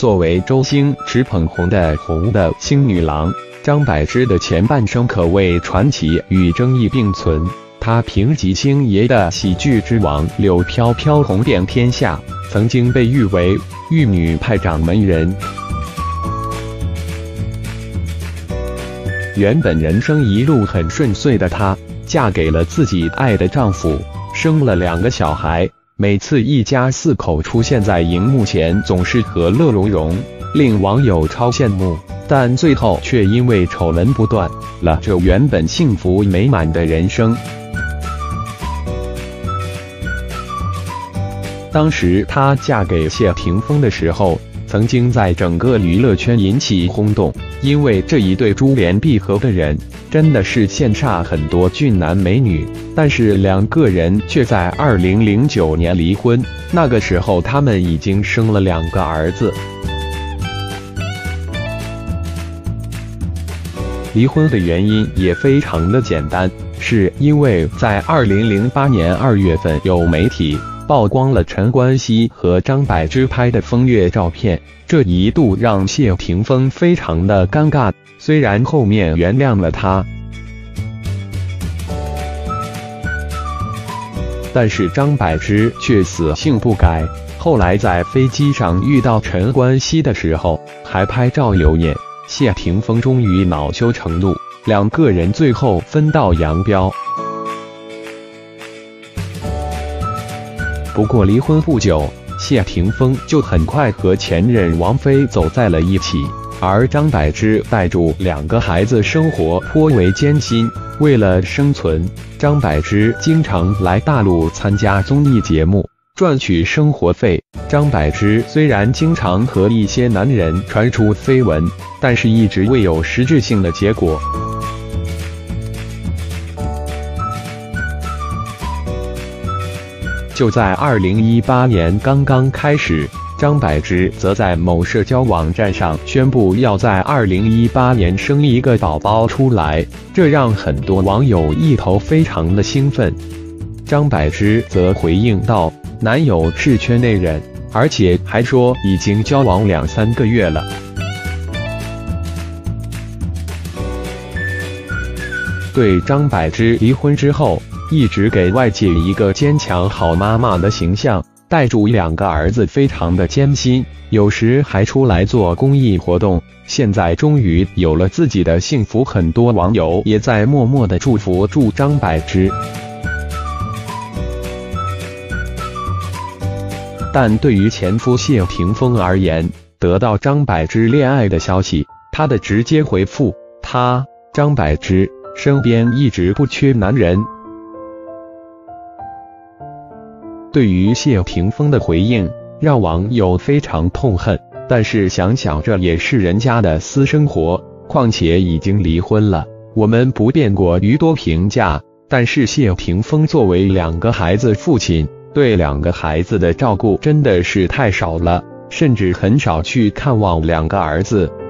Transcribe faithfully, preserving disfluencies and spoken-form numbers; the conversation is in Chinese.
作为周星驰捧红的红的星女郎，张柏芝的前半生可谓传奇与争议并存。她凭借星爷的喜剧之王柳飘飘红遍天下，曾经被誉为玉女派掌门人。原本人生一路很顺遂的她，嫁给了自己爱的丈夫，生了两个小孩，每次一家四口出现在荧幕前，总是和乐融融，令网友超羡慕。但最后却因为丑闻不断了这原本幸福美满的人生。当时她嫁给谢霆锋的时候，曾经在整个娱乐圈引起轰动，因为这一对珠联璧合的人真的是羡煞很多俊男美女。但是两个人却在二零零九年离婚，那个时候他们已经生了两个儿子。离婚的原因也非常的简单，是因为在二零零八年二月份，有媒体曝光了陈冠希和张柏芝拍的风月照片，这一度让谢霆锋非常的尴尬，虽然后面原谅了他，但是张柏芝却死性不改，后来在飞机上遇到陈冠希的时候，还拍照留念。谢霆锋终于恼羞成怒，两个人最后分道扬镳。不过离婚不久，谢霆锋就很快和前任王菲走在了一起，而张柏芝带住两个孩子生活颇为艰辛。为了生存，张柏芝经常来大陆参加综艺节目，赚取生活费。张柏芝虽然经常和一些男人传出绯闻，但是一直未有实质性的结果。就在二零一八年刚刚开始，张柏芝则在某社交网站上宣布要在二零一八年生一个宝宝出来，这让很多网友一头非常的兴奋。张柏芝则回应道，男友是圈内人，而且还说已经交往两三个月了。对张柏芝离婚之后，一直给外界一个坚强好妈妈的形象，带住两个儿子非常的艰辛，有时还出来做公益活动。现在终于有了自己的幸福，很多网友也在默默的祝福祝张柏芝。但对于前夫谢霆锋而言，得到张柏芝恋爱的消息，他的直接回复，他张柏芝身边一直不缺男人。对于谢霆锋的回应，让网友非常痛恨，但是想想这也是人家的私生活，况且已经离婚了，我们不便过于多评价。但是谢霆锋作为两个孩子父亲，对两个孩子的照顾真的是太少了，甚至很少去看望两个儿子。